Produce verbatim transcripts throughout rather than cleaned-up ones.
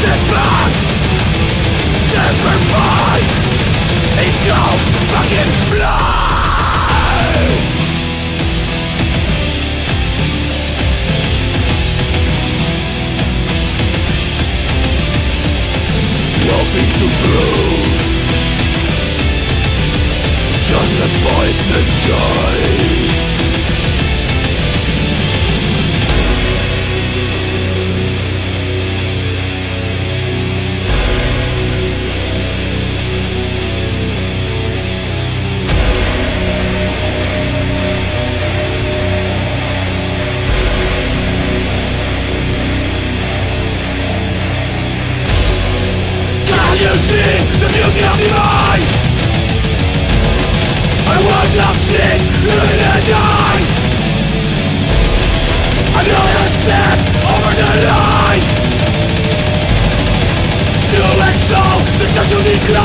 step back, Semper Fi, ain't no fucking fly. Nothing to prove, just a poisonous joy. You see the beauty of demise. I want to see in the eyes. Another step over the line to extol the social decline.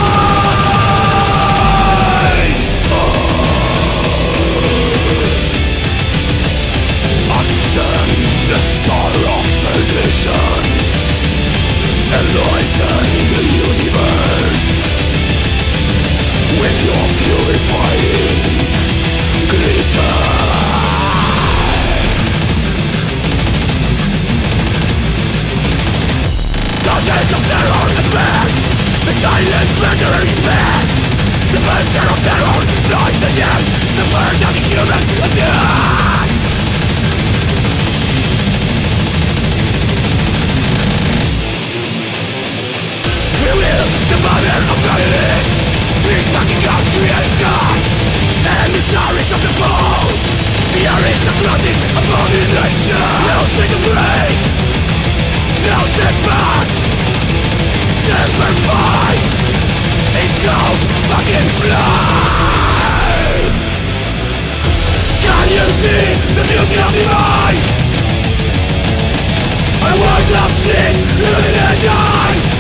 oh. Ascend the star of perdition, enlighten the universe with your purifying glitter. Subjects of terror and bad, the silent murderer is mad. The vulture of terror flies the dead, the bird of the human again. The mother of violence, restocking God's creation, emissaries of the fall, the aristocratic abomination. No state of grace, no step back, Semper Fi, ain't no fucking fly. Can you see the beauty of demise? I want to see in the eyes.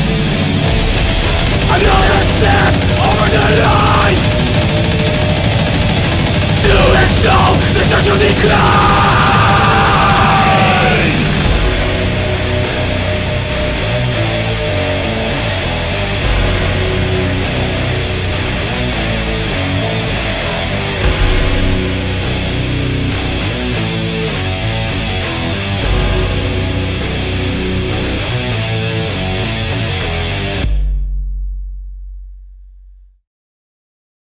Another step over the line to extol the social decline.